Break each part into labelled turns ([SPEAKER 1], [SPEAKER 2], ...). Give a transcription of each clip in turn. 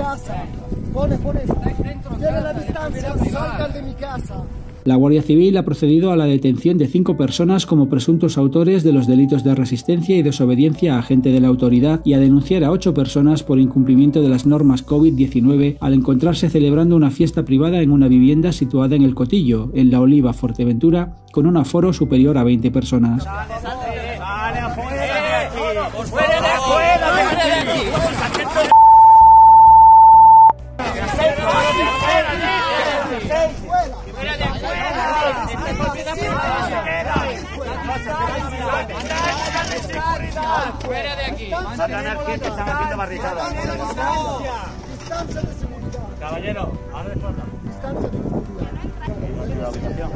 [SPEAKER 1] casa. Pone. Tiene la distancia, salgan de mi casa.
[SPEAKER 2] La Guardia Civil ha procedido a la detención de 5 personas como presuntos autores de los delitos de resistencia y desobediencia a agente de la autoridad y a denunciar a 8 personas por incumplimiento de las normas COVID-19 al encontrarse celebrando una fiesta privada en una vivienda situada en El Cotillo, en La Oliva, Fuerteventura, con un aforo superior a 20 personas.
[SPEAKER 3] Fuera de aquí.
[SPEAKER 4] Matan al que están haciendo barricadas.
[SPEAKER 1] Distancia de seguridad.
[SPEAKER 4] Caballero, ahora de fondo.
[SPEAKER 1] Distancia de seguridad.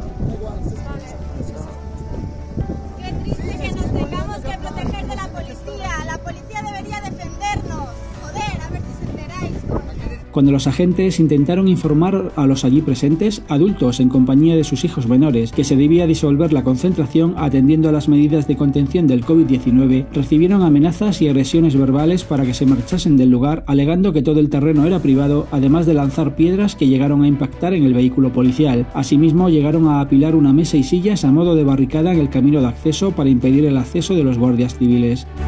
[SPEAKER 5] Qué triste que nos tengamos que proteger de la policía. La policía debería defendernos. Joder, a ver si se enteráis.
[SPEAKER 2] Cuando los agentes intentaron informar a los allí presentes, adultos en compañía de sus hijos menores, que se debía disolver la concentración atendiendo a las medidas de contención del COVID-19, recibieron amenazas y agresiones verbales para que se marchasen del lugar, alegando que todo el terreno era privado, además de lanzar piedras que llegaron a impactar en el vehículo policial. Asimismo, llegaron a apilar una mesa y sillas a modo de barricada en el camino de acceso para impedir el acceso de los guardias civiles.